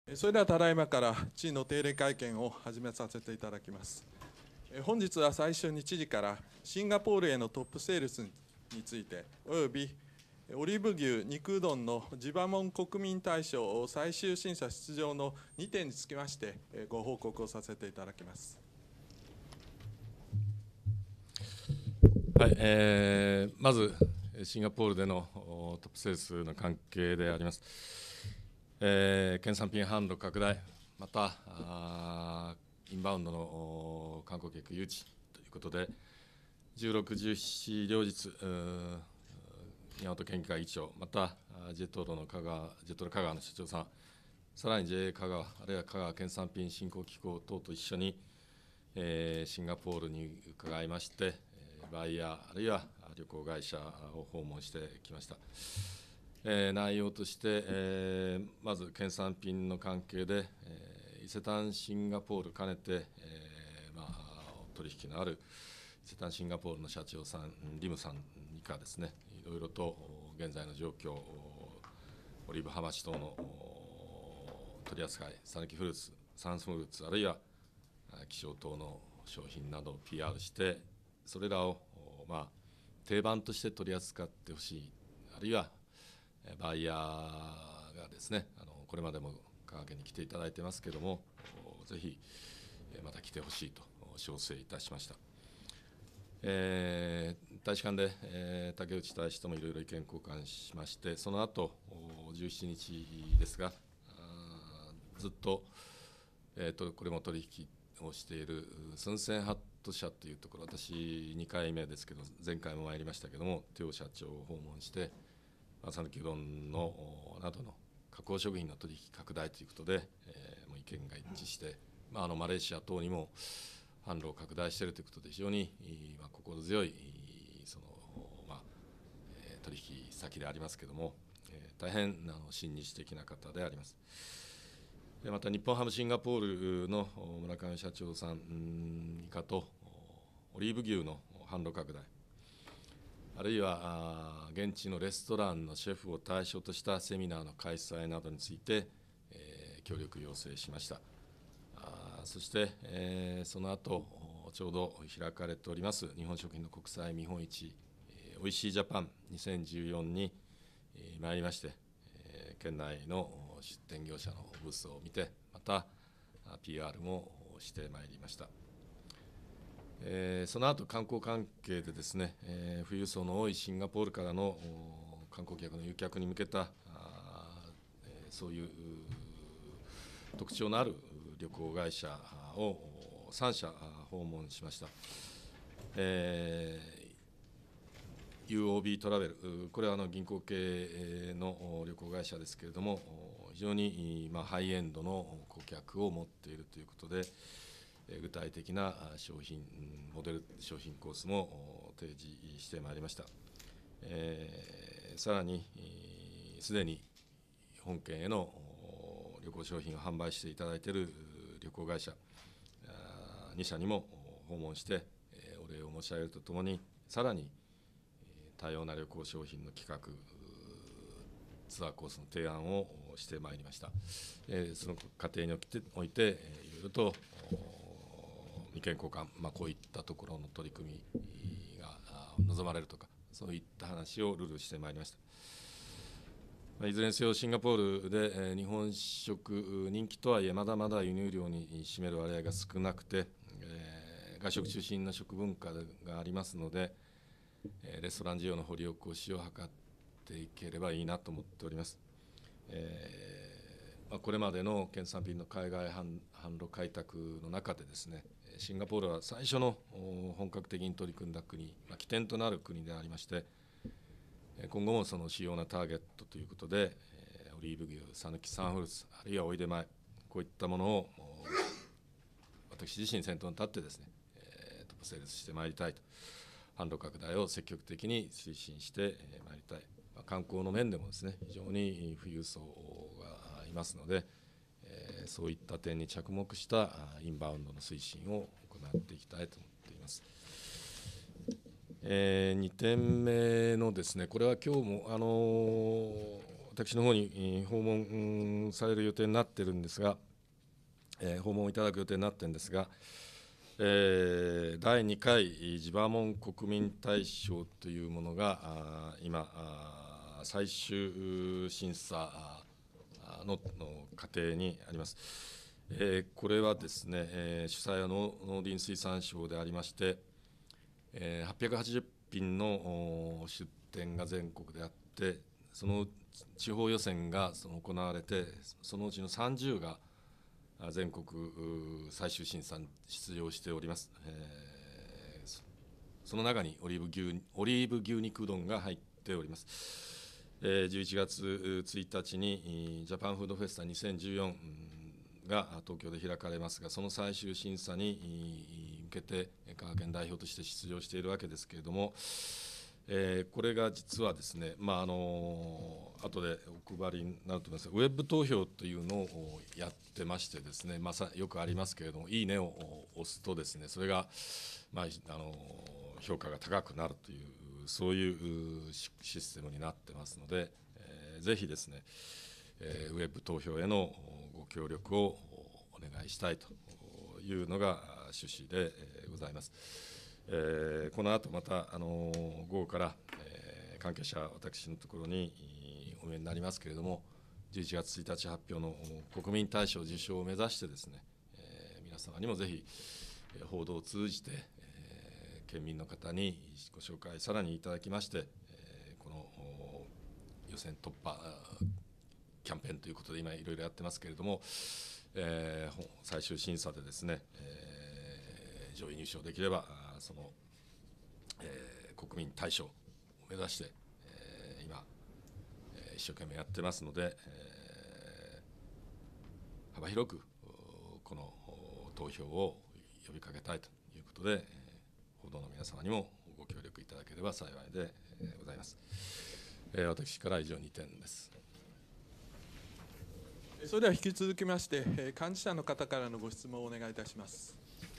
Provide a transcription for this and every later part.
それではただいまから知事の定例会見を始めさせていただきます。本日は最初に知事からシンガポールへのトップセールスについておよびオリーブ牛肉うどんのジバモン国民大賞最終審査出場の2点につきましてご報告をさせていただきます。 はい、まずシンガポールでのトップセールスの関係であります。県産品販路拡大、またインバウンドの観光客誘致ということで、16、17両日、宮本県議会議長、またジェットロ香川の社長さん、さらに JA 香川、あるいは香川県産品振興機構等と一緒に、シンガポールに伺いまして、バイヤー、あるいは旅行会社を訪問してきました。内容として、まず県産品の関係で、伊勢丹シンガポール兼ねて、取引のある伊勢丹シンガポールの社長さん、リムさんにかですね、いろいろと現在の状況、オリーブハマチ等の取り扱い、讃岐フルーツ、サンスフルーツ、あるいは希少等の商品などを PR して、それらを定番として取り扱ってほしい、あるいはバイヤーがですね、これまでも香川県に来ていただいてますけれども、ぜひまた来てほしいと要請いたしました。大使館で、竹内大使ともいろいろ意見交換しまして、その後17日ですが、ずっと、これも取引をしているスンセンハット社というところ、私2回目ですけど、前回も参りましたけども、テオ社長を訪問して、讃岐うどんのなどの加工食品の取引拡大ということで、もう意見が一致して、マレーシア等にも販路を拡大しているということで、非常に心強い取引先でありますけれども、大変親日的な方であります。また日本ハムシンガポールの村上社長さん以下とオリーブ牛の販路拡大、あるいは現地のレストランのシェフを対象としたセミナーの開催などについて、協力要請しました。そして、その後ちょうど開かれております日本食品の国際見本市、おいしいジャパン2014に参りまして、県内の出店業者のブースを見て、また PR もしてまいりました。その後観光関係でですね、富裕層の多いシンガポールからの観光客の誘客に向けたそういう特徴のある旅行会社を3社訪問しました。UOB トラベル、これは銀行系の旅行会社ですけれども、非常にハイエンドの顧客を持っているということで、具体的な商品モデル商品コースも提示してまいりました。さらにすでに本県への旅行商品を販売していただいている旅行会社2社にも訪問してお礼を申し上げるとともに、さらに多様な旅行商品の企画ツアーコースの提案をしてまいりました。その過程においていろいろと意見交換、こういったところの取り組みが望まれるとか、そういった話をルールしてまいりました。いずれにせよシンガポールで日本食人気とはいえ、まだまだ輸入量に占める割合が少なくて、外食中心の食文化がありますので、レストラン需要の掘り起こしを図っていければいいなと思っております。これまでの県産品の海外販路開拓の中でですね、シンガポールは最初の本格的に取り組んだ国、起点となる国でありまして、今後もその主要なターゲットということで、オリーブ牛、讃岐サンフルーツ、あるいはおいでまい、こういったものを私自身先頭に立ってですね、トップセールスしてまいりたいと、販路拡大を積極的に推進してまいりたい。観光の面でもですね、非常に富裕層がいますので、そういった点に着目したインバウンドの推進を行っていきたいと思っています。2点目のですね、これは今日も私の方に訪問される予定になっているんですが、訪問いただく予定になっているんですが、第2回ジバモン国民大賞というものが今最終審査の過程にあります。これはですね、主催は農林水産省でありまして、880品の出展が全国であって、その地方予選が行われて、そのうちの30が全国最終審査に出場しております。その中にオリーブ牛肉うどんが入っております。11月1日にジャパンフードフェスタ2014が東京で開かれますが、その最終審査に向けて香川県代表として出場しているわけですけれども、これが実はですね、後でお配りになると思いますが、ウェブ投票というのをやってましてですね、よくありますけれども、いいねを押すとですね、それが、評価が高くなるという、そういうシステムになってますので、ぜひですね、ウェブ投票へのご協力をお願いしたいというのが趣旨でございます。この後また午後から、関係者、私のところにお見えになりますけれども、11月1日発表の国民大賞受賞を目指してですね、皆様にもぜひ報道を通じて、県民の方にご紹介さらにいただきまして、この予選突破キャンペーンということで今いろいろやってますけれども、最終審査でですね、上位入賞できればその、国民大賞を目指して、今、一生懸命やってますので、幅広くこの投票を呼びかけたいということで、報道の皆様にもご協力いただければ幸いでございます。私から以上2点です。 それでは引き続きまして、幹事社の方からのご質問をお願いいたします。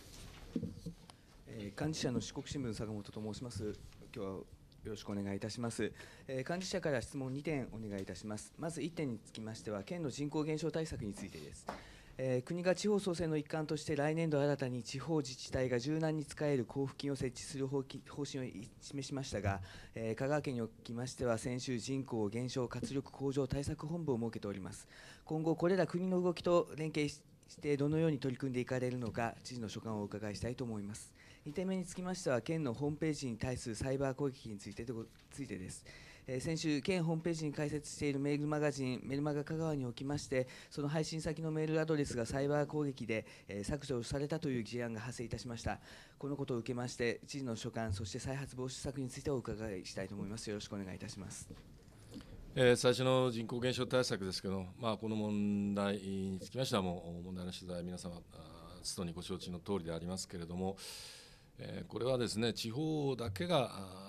幹事社の四国新聞坂本と申します。今日はよろしくお願いいたします。幹事社から質問2点お願いいたします。まず1点につきましては、県の人口減少対策についてです。国が地方創生の一環として来年度新たに地方自治体が柔軟に使える交付金を設置する方針を示しましたが、香川県におきましては先週人口減少活力向上対策本部を設けております。今後これら国の動きと連携してどのように取り組んでいかれるのか、知事の所感をお伺いしたいと思います。2点目につきましては、県のホームページに対するサイバー攻撃についてです。先週、県ホームページに開設しているメールマガジン、メルマガ香川におきまして、その配信先のメールアドレスがサイバー攻撃で削除されたという事案が発生いたしました。このことを受けまして、知事の所感、そして再発防止策についてお伺いしたいと思います。よろしくお願いいたします。 最初の人口減少対策ですけど、この問題につきましては、もう問題の取材、皆様、つとにご承知の通りでありますけれども、これはですね、地方だけが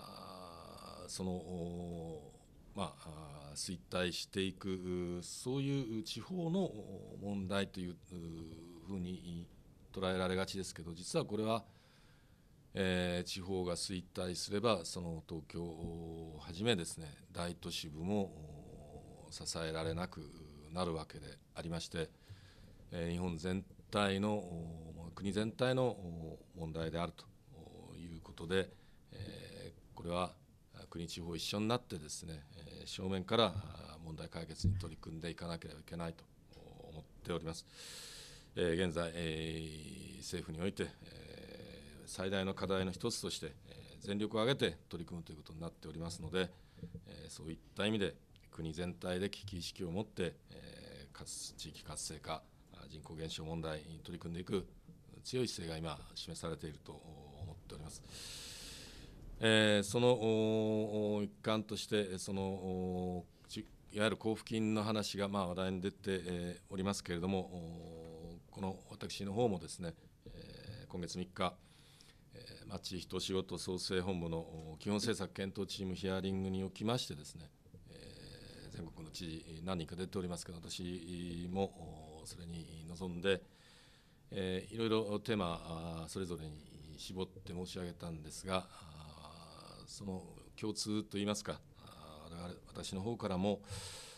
衰退していく、そういう地方の問題というふうに捉えられがちですけど、実はこれは、地方が衰退すれば、その東京をはじめですね、大都市部も支えられなくなるわけでありまして、日本全体の国全体の問題であるということで、これは国地方一緒になってですね、正面から問題解決に取り組んでいかなければいけないと思っております。現在、政府において、最大の課題の一つとして、全力を挙げて取り組むということになっておりますので、そういった意味で国全体で危機意識を持って、地域活性化、人口減少問題に取り組んでいく強い姿勢が今示されていると思っております。その一環として、いわゆる交付金の話が話題に出ておりますけれども、この私の方もですね、今月3日、町人仕事創生本部の基本政策検討チームヒアリングにおきましてですね、全国の知事何人か出ておりますけど、私もそれに臨んで、いろいろテーマそれぞれに絞って申し上げたんですが、その共通といいますか、私の方からも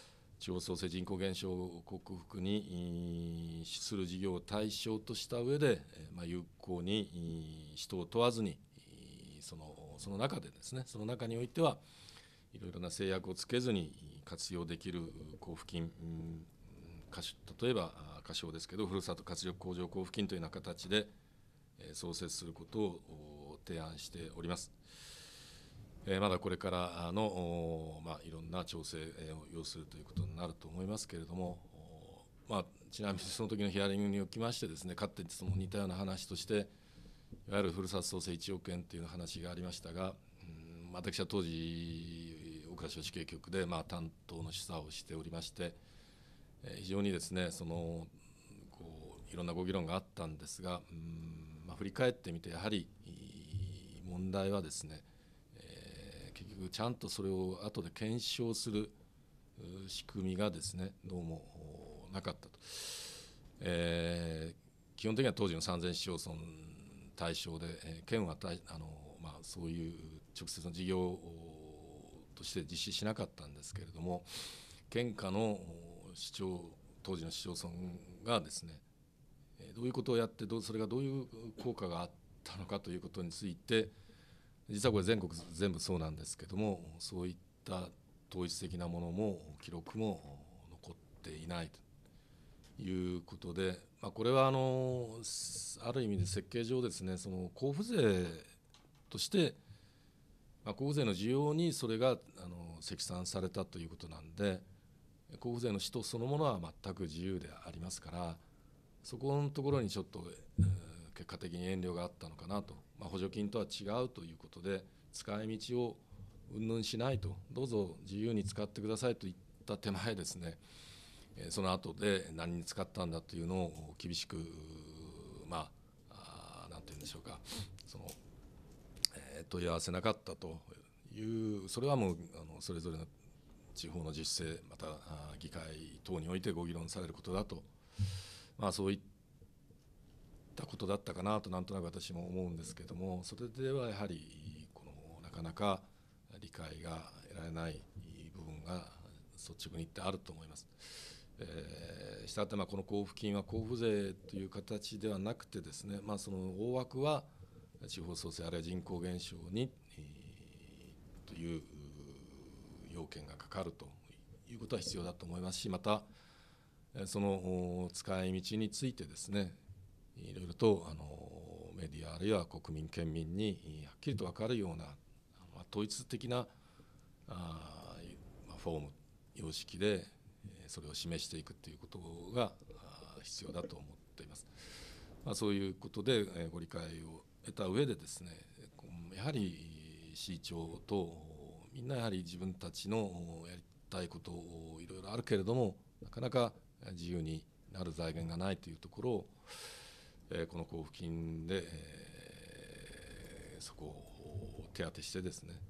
地方創生人口減少克服に資する事業を対象とした上で、有効に人を問わずにその中でですね、その中においてはいろいろな制約をつけずに活用できる交付金、例えば仮称ですけど、ふるさと活力向上交付金というような形で創設することを提案しております。まだこれからの、いろんな調整を要するということになると思いますけれども、ちなみにその時のヒアリングにおきましてですね、かつてその似たような話として、いわゆるふるさと創生1億円という話がありましたが、私は当時大蔵省主計局で担当の主査をしておりまして、非常にですねいろんなご議論があったんですが、振り返ってみてやはり問題はですね、結局ちゃんとそれを後で検証する仕組みがですねどうもなかったと。基本的には当時の3000市町村対象で、県はそういう直接の事業として実施しなかったんですけれども、県下の当時の市町村がですねどういうことをやってそれがどういう効果があったのかということについて、実はこれ全国全部そうなんですけども、そういった統一的なものも記録も残っていないということで、これはある意味で設計上ですね、その交付税として、交付税の需要にそれが積算されたということなんで、交付税の使途そのものは全く自由でありますから、そこのところにちょっと、結果的に遠慮があったのかなと、補助金とは違うということで、使い道を云々しないと、どうぞ自由に使ってくださいといった手前ですね、その後で何に使ったんだというのを厳しく、なんて言うんでしょうか、問い合わせなかったという、それはもうそれぞれの地方の実勢、また議会等においてご議論されることだと、そういったことだったかなとなんとなく私も思うんですけども、それではやはりなかなか理解が得られない部分が率直に言ってあると思います。したがってこの交付金は交付税という形ではなくてですね、その大枠は地方創生あるいは人口減少に、という要件がかかるということは必要だと思いますし、またその使い道についてですね、いろいろとメディアあるいは国民県民にはっきりと分かるような統一的なフォーム様式でそれを示していくということが必要だと思っています。そういうことでご理解を得た上でですね、やはり市長とみんなやはり自分たちのやりたいことをいろいろあるけれども、なかなか自由になる財源がないというところを、この交付金で、そこを手当てしてですね、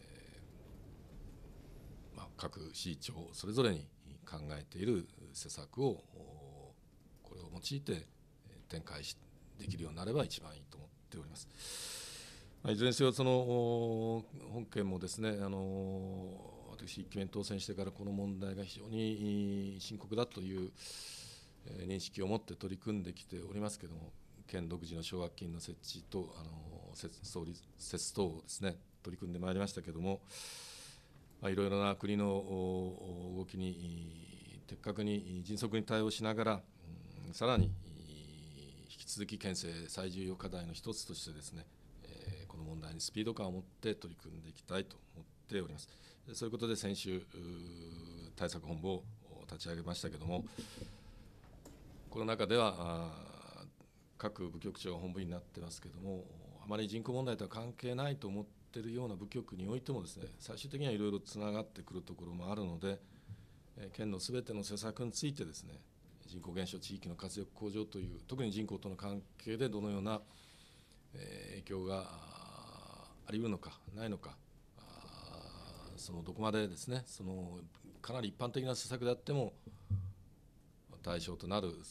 各市長それぞれに考えている施策をこれを用いて展開できるようになれば一番いいと思っております。いずれにせよ本件もですね、私1期目に当選してからこの問題が非常に深刻だという認識を持って取り組んできておりますけれども、県独自の奨学金の設置と設等をですね取り組んでまいりましたけれども、いろいろな国の動きに的確に迅速に対応しながら、さらに引き続き県政最重要課題の一つとしてですね、この問題にスピード感を持って取り組んでいきたいと思っております。そういうことで先週対策本部を立ち上げましたけれども、この中では各部局長が本部になってますけれども、あまり人口問題とは関係ないと思っているような部局においてもですね、最終的にはいろいろつながってくるところもあるので、県のすべての施策についてですね、人口減少地域の活力向上という、特に人口との関係でどのような影響があり得るのかないのか、どこまでですね、かなり一般的な施策であっても対象となる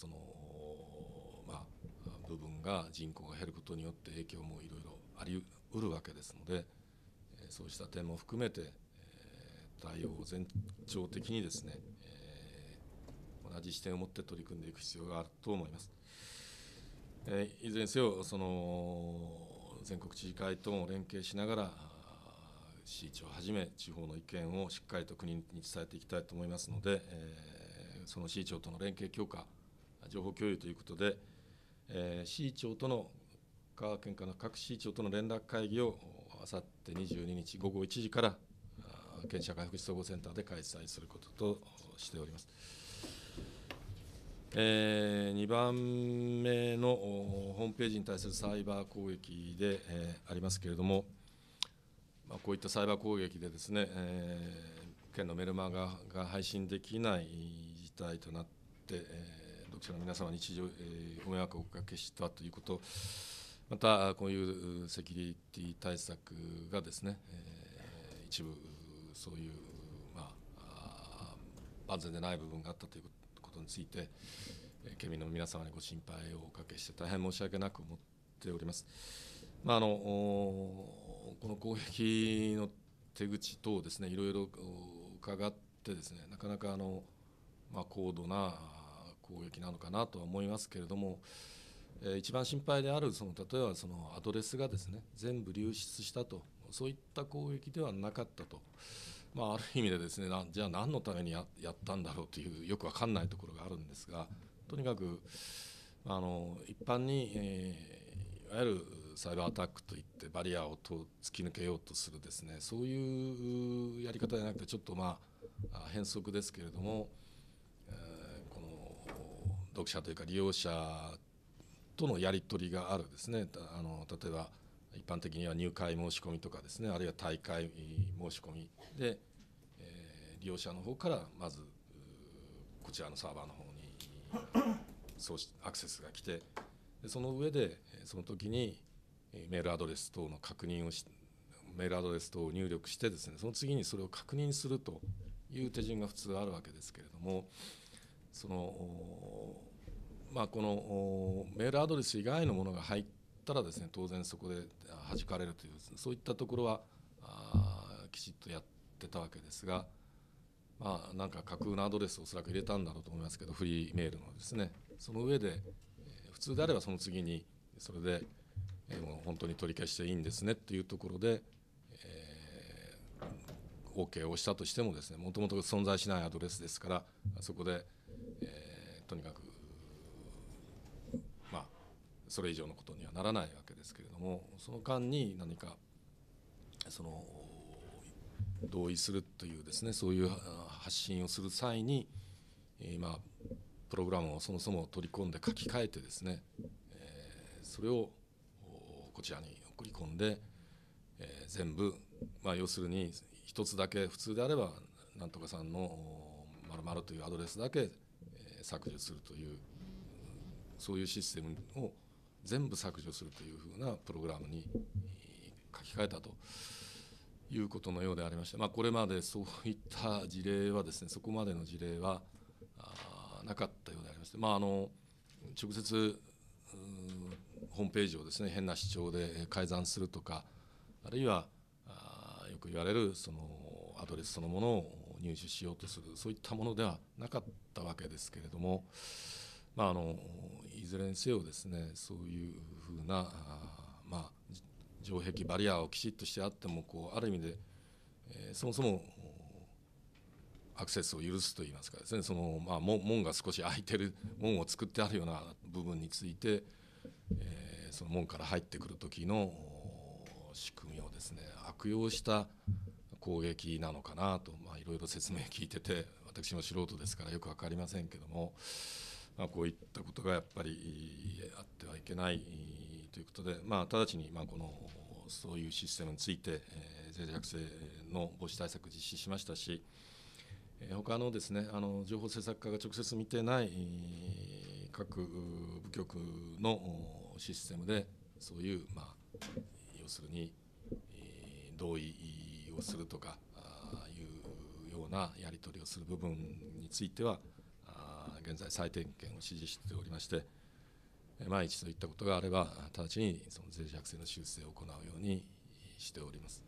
部分が人口が減ることによって影響もいろいろあり得るわけですので、そうした点も含めて対応を全庁的にですね同じ視点を持って取り組んでいく必要があると思います。いずれにせよ、全国知事会とも連携しながら、市長をはじめ地方の意見をしっかりと国に伝えていきたいと思いますので、その市長との連携強化、情報共有ということで、市長との香川県下の各市長との連絡会議をあさって22日午後1時から県社会福祉総合センターで開催することとしております。2番目のホームページに対するサイバー攻撃で、ありますけれども、こういったサイバー攻撃でですね、県のメルマガが配信できない事態となって、読者の皆様にご迷惑をおかけしたということ、またこういうセキュリティ対策がですね、一部そういう、万全でない部分があったということについて、県民の皆様にご心配をおかけして大変申し訳なく思っております。この攻撃の手口等ですね、いろいろ伺ってですね、なかなか高度な攻撃なのかなとは思いますけれども、一番心配である例えばアドレスがですね全部流出したと、そういった攻撃ではなかったと、ある意味でですね、じゃあ何のためにやったんだろうというよく分かんないところがあるんですが、とにかく一般に、いわゆるサイバーアタックといってバリアを突き抜けようとするですね、そういうやり方じゃなくて、ちょっと変則ですけれども、この読者というか利用者とのやり取りがあるですね、例えば一般的には入会申し込みとかですね、あるいは退会申し込みで、利用者の方からまずこちらのサーバーの方にアクセスが来て、その上でその時にメールアドレス等の確認をメールアドレス等を入力してですね、その次にそれを確認するという手順が普通あるわけですけれども、このメールアドレス以外のものが入ったらですね、当然そこで弾かれるという、そういったところはきちっとやってたわけですが、なんか架空のアドレスをおそらく入れたんだろうと思いますけど、フリーメールのですね、その上で普通であればその次にそれでもう本当に取り消していいんですねっていうところで、OK をしたとしてもですね、もともと存在しないアドレスですから、そこで、とにかくそれ以上のことにはならないわけですけれども、その間に何か同意するというですね、そういう発信をする際に、プログラムをそもそも取り込んで書き換えてですね、それをこちらに送り込んで、全部、要するに一つだけ、普通であればなんとかさんの〇〇というアドレスだけ削除するという、そういうシステムを全部削除するというふうなプログラムに書き換えたということのようでありまして、これまでそういった事例はですね、そこまでの事例はなかったようでありまして、直接ホームページをですね変な主張で改ざんするとか、あるいはよく言われるアドレスそのものを入手しようとする、そういったものではなかったわけですけれども、いずれにせよですね、そういうふうな城壁バリアをきちっとしてあっても、ある意味で、そもそもアクセスを許すといいますかですね、門が少し開いてる門を作ってあるような部分について、その門から入ってくる時の仕組みをですね悪用した攻撃なのかなと、いろいろ説明聞いてて、私も素人ですからよく分かりませんけども、こういったことがやっぱりあってはいけないということで、直ちにそういうシステムについて脆弱性の防止対策を実施しましたし、他のですね情報政策課が直接見てない各部局のシステムでそういう要するに同意をするとかいうようなやり取りをする部分については現在再点検を指示しておりまして、万一そういったことがあれば直ちにその脆弱性の修正を行うようにしております。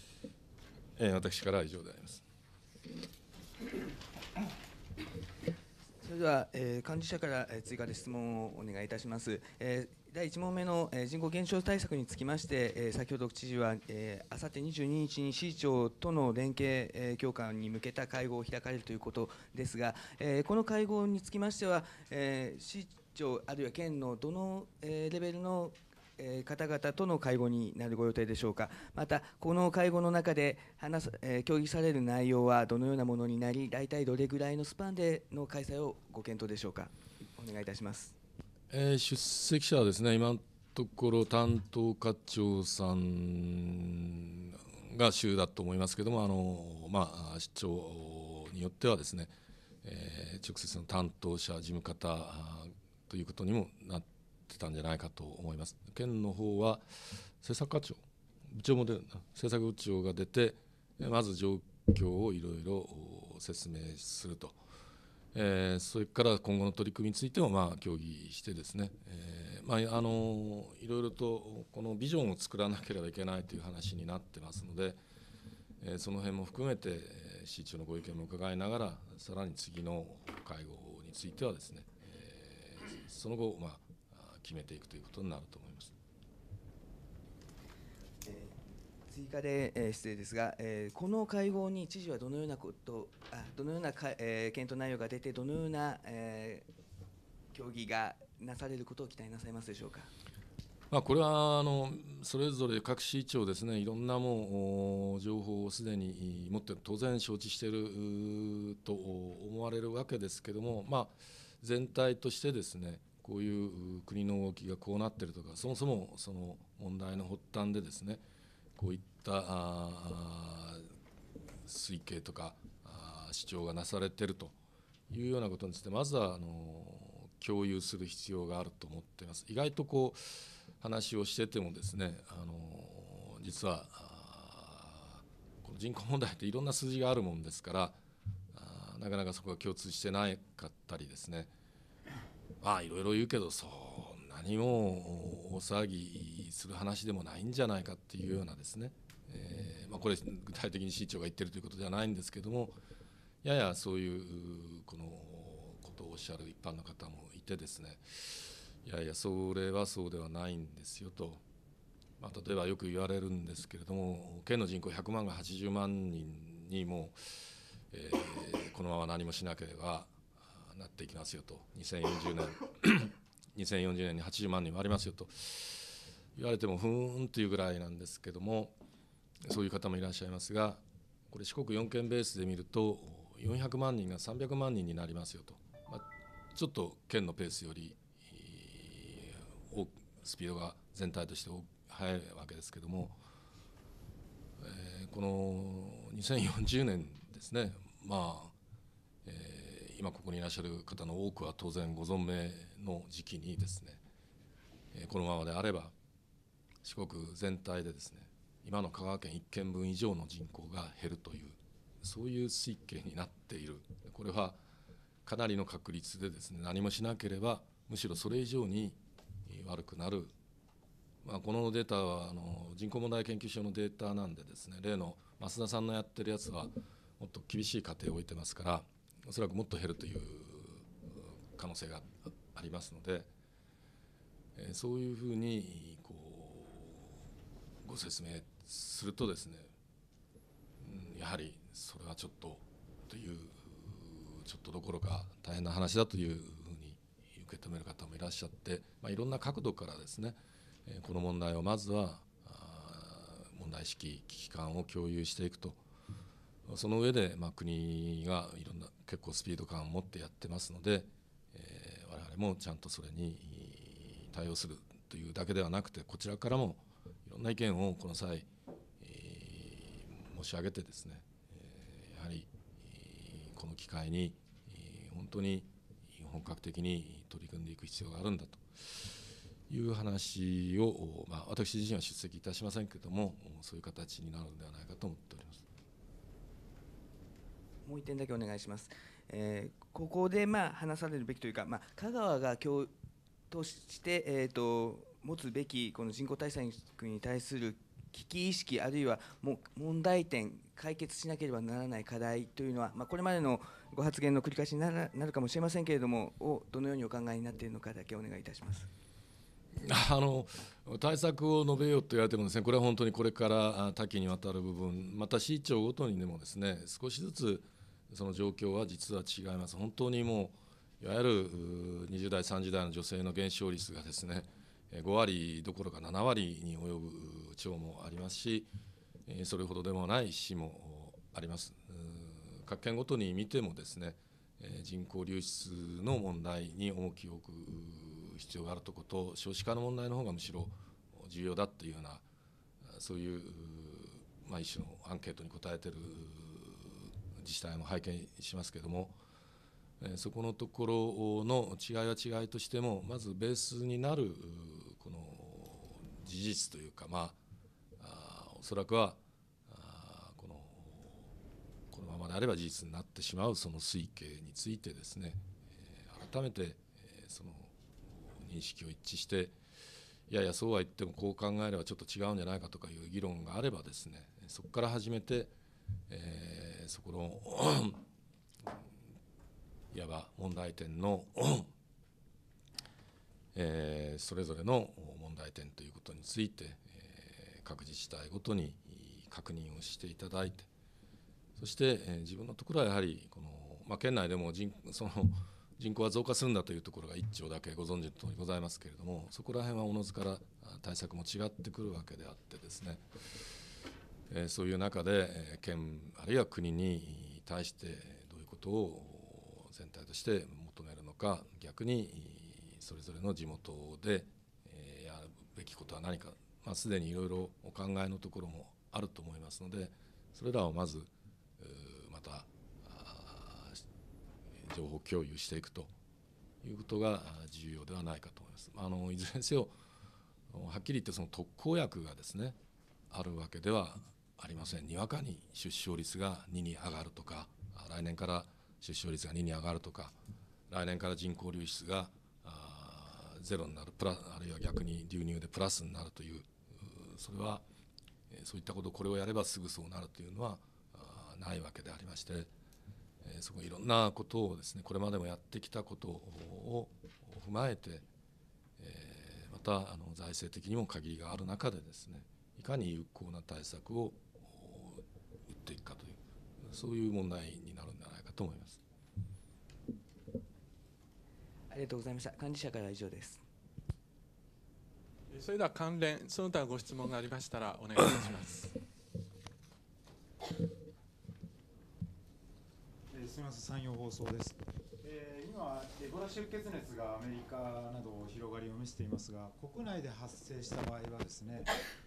私からは以上であります。 それでは、幹事社から、追加で質問をお願いいたします。第1問目の、人口減少対策につきまして、先ほど知事は、あさって22日に市長との連携、強化に向けた会合を開かれるということですが、この会合につきましては、市長あるいは県のどの、レベルの方々との会合になるご予定でしょうか。また、この会合の中で協議される内容はどのようなものになり、大体どれぐらいのスパンでの開催をご検討でしょうか。お願いいたします。 出席者はですね、今のところ担当課長さんが主だと思いますけれども、市長によってはですね、直接の担当者、事務方ということにもなってたんじゃないかと思います。県の方は政策課長、部長も出るな、政策部長が出て、まず状況をいろいろ説明すると。それから今後の取り組みについても協議してですね、いろいろとこのビジョンを作らなければいけないという話になってますので、その辺も含めて市長のご意見も伺いながら、さらに次の会合についてはですね、その後決めていくということになると思います。 追加で、失礼ですが、この会合に知事はどのような検討内容が出て、どのような、協議がなされることを期待なさいますでしょうか。 これはそれぞれ各市長ですね、いろんな情報をすでに持って当然承知していると思われるわけですけれども、全体としてですね、こういう国の動きがこうなっているとか、そもそもその問題の発端でですね、こういった推計とか主張がなされているというようなことについて、まずは共有する必要があると思っています。意外と話をしててもですね、実はこの人口問題っていろんな数字があるもんですから、なかなかそこが共通してなかったりですね、いろいろ言うけどそんなにも大騒ぎする話でもないんじゃないかっていうようなですね、これ具体的に市長が言ってるということではないんですけども、ややそういうこのことをおっしゃる一般の方もいてですね、いやいやそれはそうではないんですよと、例えばよく言われるんですけれども、県の人口100万が80万人にもこのまま何もしなければなっていきますよと、2040年に80万人はありますよと言われてもふーんというぐらいなんですけども、そういう方もいらっしゃいますが、これ四国4県ベースで見ると400万人が300万人になりますよと、ちょっと県のペースよりスピードが全体として速いわけですけども、この2040年ですね、今ここにいらっしゃる方の多くは当然ご存命の時期にですね、このままであれば四国全体でですね、今の香川県1県分以上の人口が減るという、そういう推計になっている。これはかなりの確率でですね、何もしなければむしろそれ以上に悪くなる。このデータは人口問題研究所のデータなんでですね、例の増田さんのやってるやつはもっと厳しい過程を置いてますから、おそらくもっと減るという可能性がありますので、そういうふうにご説明するとですね、やはりそれはちょっとという、ちょっとどころか大変な話だというふうに受け止める方もいらっしゃって、いろんな角度からですね、この問題をまずは問題意識、危機感を共有していくと、その上で国がいろんな結構スピード感を持ってやってますので、我々もちゃんとそれに対応するというだけではなくて、こちらからもいろんな意見をこの際、申し上げてですね、やはりこの機会に本当に本格的に取り組んでいく必要があるんだという話を、私自身は出席いたしませんけれども、そういう形になるのではないかと思っております。 もう一点だけお願いします。ここで話されるべきというか、香川が共として、持つべきこの人口対策に対する危機意識、あるいは問題点、解決しなければならない課題というのは、これまでのご発言の繰り返しになるかもしれませんけれども、どのようにお考えになっているのかだけお願いいたします。 対策を述べようと言われてもですね、これは本当にこれから多岐にわたる部分、また市長ごとにでもですね、少しずつその状況は実は違います。本当にもういわゆる20代30代の女性の減少率がですね、5割どころか7割に及ぶ町もありますし、それほどでもない市もあります。各県ごとに見てもですね、人口流出の問題に重きを置く必要があるところと、少子化の問題の方がむしろ重要だというような、そういう、一種のアンケートに答えている自治体も拝見しますけれども、そこのところの違いは違いとしても、まずベースになるこの事実というか、おそらくはこのままであれば事実になってしまうその推計についてですね、改めてその認識を一致して、いやいやそうは言ってもこう考えればちょっと違うんじゃないかとかいう議論があればですね、そこから始めて、そこのいわば問題点のそれぞれの問題点ということについて、各自治体ごとに確認をしていただいて、そして、自分のところはやはりこの、県内でもその人口は増加するんだというところが1兆だけご存知のとおりございますけれども、そこら辺はおのずから対策も違ってくるわけであってですね、そういう中で県あるいは国に対してどういうことを全体として求めるのか、逆にそれぞれの地元でやるべきことは何か、すでにいろいろお考えのところもあると思いますので、それらをまずまた情報共有していくということが重要ではないかと思います。いずれにせよはっきり言ってその特効薬がですねあるわけではありません。にわかに出生率が2に上がるとか、来年から出生率が2に上がるとか、来年から人口流出がゼロになる、あるいは逆に流入でプラスになるという、それはそういったこと、これをやればすぐそうなるというのはないわけでありまして、そこいろんなことをですね、これまでもやってきたことを踏まえて、また財政的にも限りがある中でですね、いかに有効な対策を打っていくかという、そういう問題になるんではないかと思います。 ありがとうございました。幹事社からは以上です。 それでは関連、その他ご質問がありましたらお願いいたします。 すみません、山陽放送です。今、エボラ出血熱がアメリカなど広がりを見せていますが、国内で発生した場合はですね、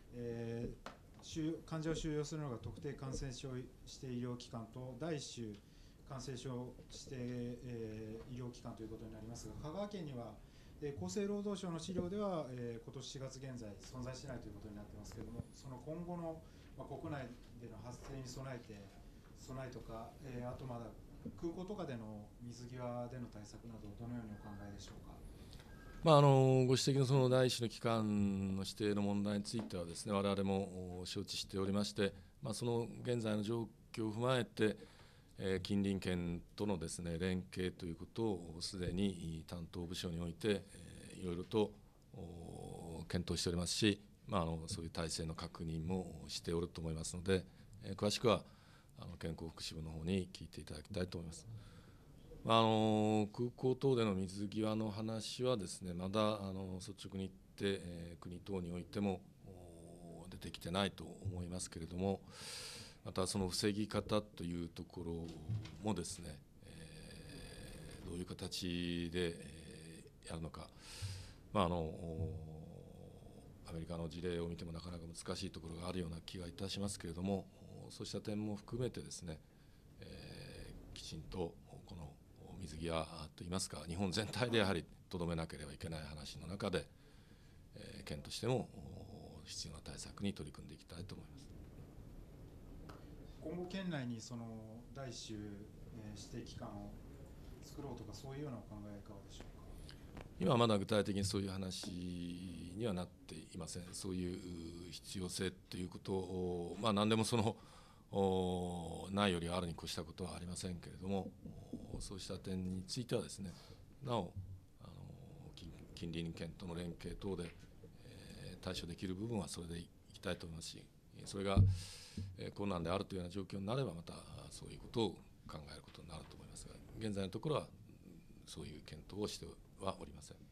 患者を収容するのが特定感染症指定医療機関と第一種感染症指定、医療機関ということになりますが、香川県には厚生労働省の資料では、今年4月現在存在しないということになっていますけれども、その今後の、国内での発生に備えとか、あとまだ空港とかでの水際での対策などどのようにお考えでしょうか。 ご指摘のその第一種の機関の指定の問題についてはですね、我々も承知しておりまして、その現在の状況を踏まえて、近隣県とのですね連携ということをすでに担当部署においていろいろと検討しておりますし、そういう体制の確認もしておると思いますので、詳しくは健康福祉部の方に聞いていただきたいと思います。空港等での水際の話はですね、まだ率直に言って、国等においても出てきてないと思いますけれども、またその防ぎ方というところもですね、どういう形でやるのか、アメリカの事例を見てもなかなか難しいところがあるような気がいたしますけれども、そうした点も含めてですね、きちんとこの水際といいますか、日本全体でやはりとどめなければいけない話の中で、県としても必要な対策に取り組んでいきたいと思います。 今後県内にその第一種、指定機関を作ろうとか、そういうようなお考えいかがでしょうか。 今はまだ具体的にそういう話ににはなっていません。そういう必要性ということを、何でもないよりはあるに越したことはありませんけれども、そうした点についてはですね、なお近隣県との連携等で、対処できる部分はそれでいきたいと思いますし、それが困難であるというような状況になれば、またそういうことを考えることになると思いますが、現在のところはそういう検討をしてはおりません。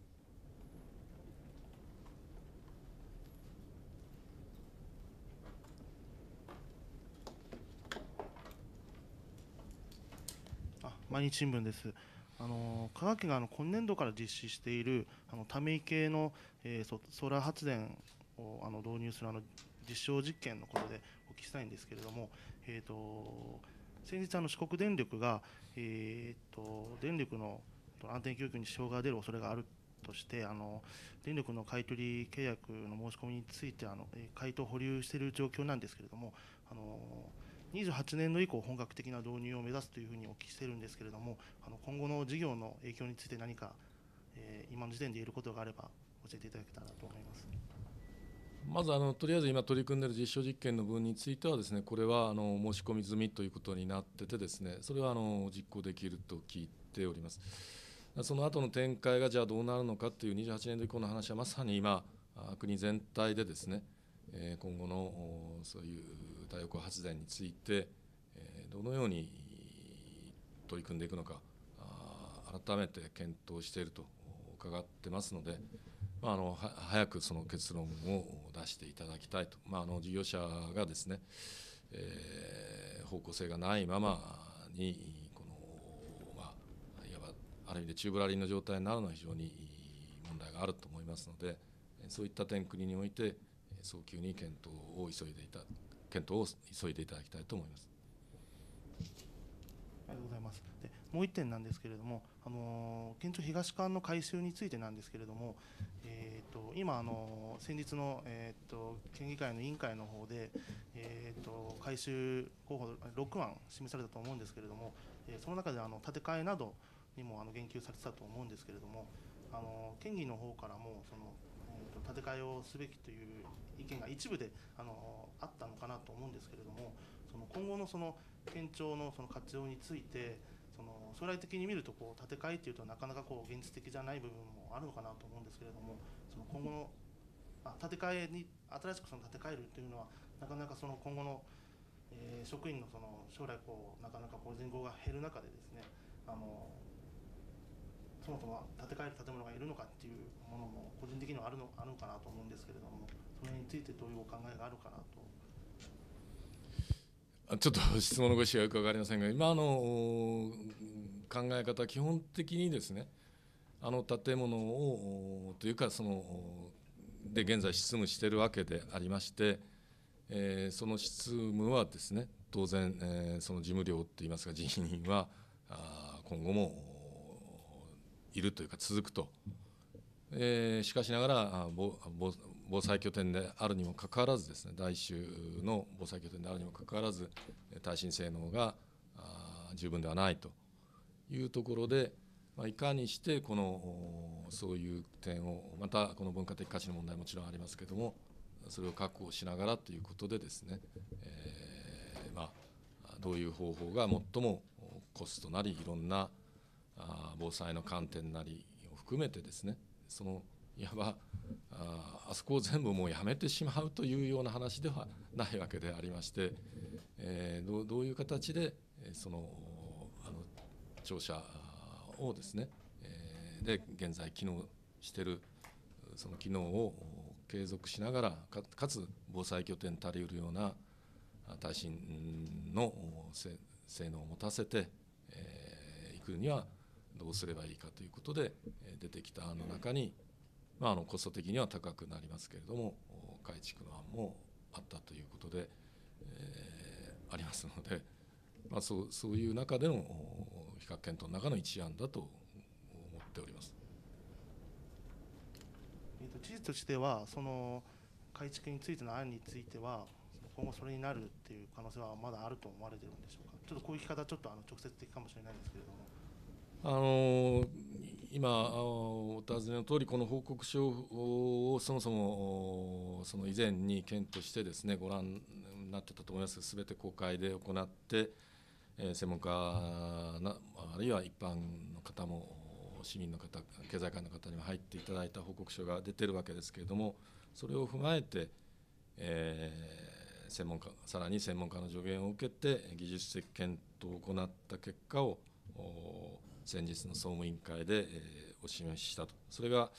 毎日新聞です。香川県が今年度から実施しているため池の、ソーラー発電を導入する実証実験のことでお聞きしたいんですけれども、先日四国電力が、電力の安定供給に支障が出る恐れがあるとして、電力の買い取り契約の申し込みについて回答を保留している状況なんですけれども、28年度以降、本格的な導入を目指すというふうにお聞きしているんですけれども、今後の事業の影響について何か、今の時点で言えることがあれば教えていただけたらと思います。 まずとりあえず今取り組んでいる実証実験の分についてはですね、これは申し込み済みということになっててですね、それは実行できると聞いております。その後の展開がじゃあどうなるのかという28年度以降の話はまさに今国全体でですね、今後のそういう太陽光発電についてどのように取り組んでいくのか改めて検討していると伺ってますので、早くその結論を出していただきたいと、事業者がですね、方向性がないままにいわばある意味で宙ぶらりんの状態になるのは非常に問題があると思いますので、そういった点国において早急に検討を急いでいただきたいと思います。 ありがとうございます。でもう1点なんですけれども、県庁東館の改修についてなんですけれども、今先日の、県議会の委員会の方で、改修候補6案示されたと思うんですけれども、その中で建て替えなどにも言及されてたと思うんですけれども、県議の方からも建て替えをすべきという意見が一部であったのかなと思うんですけれども、今後の県庁の活用について、将来的に見ると建て替えというとなかなか現実的じゃない部分もあるのかなと思うんですけれども、今後の建て替えに新しく建て替えるというのはなかなか今後の、職員の将来なかなか人口が減る中でですね、そもそも建て替える建物がいるのかっていうものも個人的にはあるのかなと思うんですけれども、それについてどういうお考えがあるかなと。 ちょっと質問のご意思がよく分かりませんが、今の考え方、基本的にですね、建物をというかで現在執務しているわけでありまして、その執務はですね、当然、その事務量といいますか人員は今後もいるというか続くと。しかしながら防災拠点であるにもかかわらずですね、大衆の防災拠点であるにもかかわらず耐震性能が十分ではないというところで、いかにしてそういう点を、またこの文化的価値の問題もちろんありますけれども、それを確保しながらということでですね、どういう方法が最もコストなりいろんな防災の観点なりを含めてですね、いわばあそこを全部もうやめてしまうというような話ではないわけでありまして、どういう形で庁舎をですね、で現在機能しているその機能を継続しながらかつ防災拠点たりうるような耐震の性能を持たせていくにはどうすればいいかということで出てきた案の中に、コスト的には高くなりますけれども改築の案もあったということで、ありますので、そういう中での比較検討の中の一案だと思っております。 事実としては改築についての案については今後それになるっていう可能性はまだあると思われているんでしょうか。ちょっとこういう聞き方はちょっと直接的かもしれないんですけれども。 今お尋ねの通り、この報告書をそもそもその以前に県としてですね、ご覧になってたと思いますが、すべて公開で行って、専門家あるいは一般の方も、市民の方、経済界の方にも入っていただいた報告書が出てるわけですけれども、それを踏まえて、専門家、さらに専門家の助言を受けて、技術的検討を行った結果を先日の総務委員会で、お示ししたと、それが、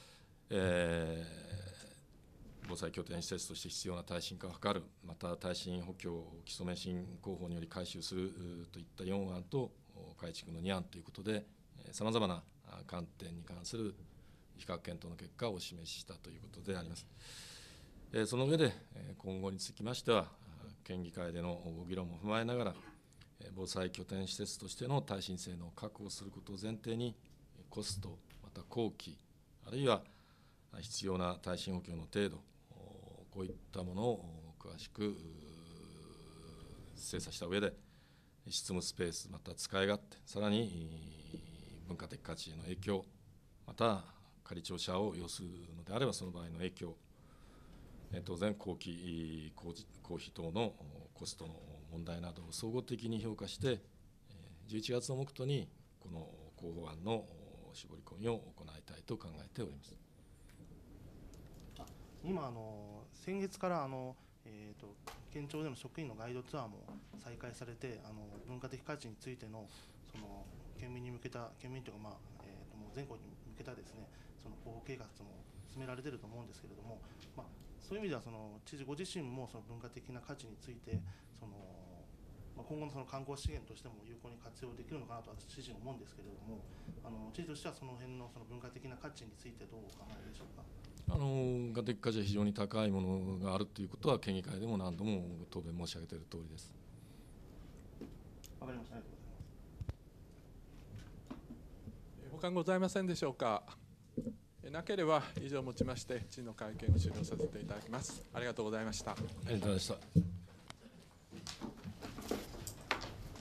防災拠点施設として必要な耐震化を図る、また耐震補強、基礎免震工法により改修するといった4案と、改築の2案ということで、さまざまな観点に関する比較検討の結果をお示ししたということであります。その上で、今後につきましては、県議会でのご議論も踏まえながら、防災拠点施設としての耐震性能を確保することを前提に、コスト、また工期、あるいは必要な耐震補強の程度、こういったものを詳しく精査した上で、執務スペース、また使い勝手、さらに文化的価値への影響、また仮庁舎を要するのであればその場合の影響、当然工費等のコストの問題などを総合的に評価して、11月を目途にこの広報案の絞り込みを行いたいと考えております。 今先月から県庁での職員のガイドツアーも再開されて、文化的価値についてのその県民に向けた、県民というか、もう全国に向けたですね、その広報計画も進められていると思うんですけれども、そういう意味ではその知事ご自身もその文化的な価値について、その今後のその観光資源としても有効に活用できるのかなと私自身思うんですけれども、知事としてはその辺のその文化的な価値についてどうお考えでしょうか。 文化的価値が非常に高いものがあるということは、県議会でも何度も答弁申し上げているとおりです。 わかりました。ありがとうございます。 他ございませんでしょうか。なければ以上をもちまして知事の会見を終了させていただきます。ありがとうございました。 ありがとうございました。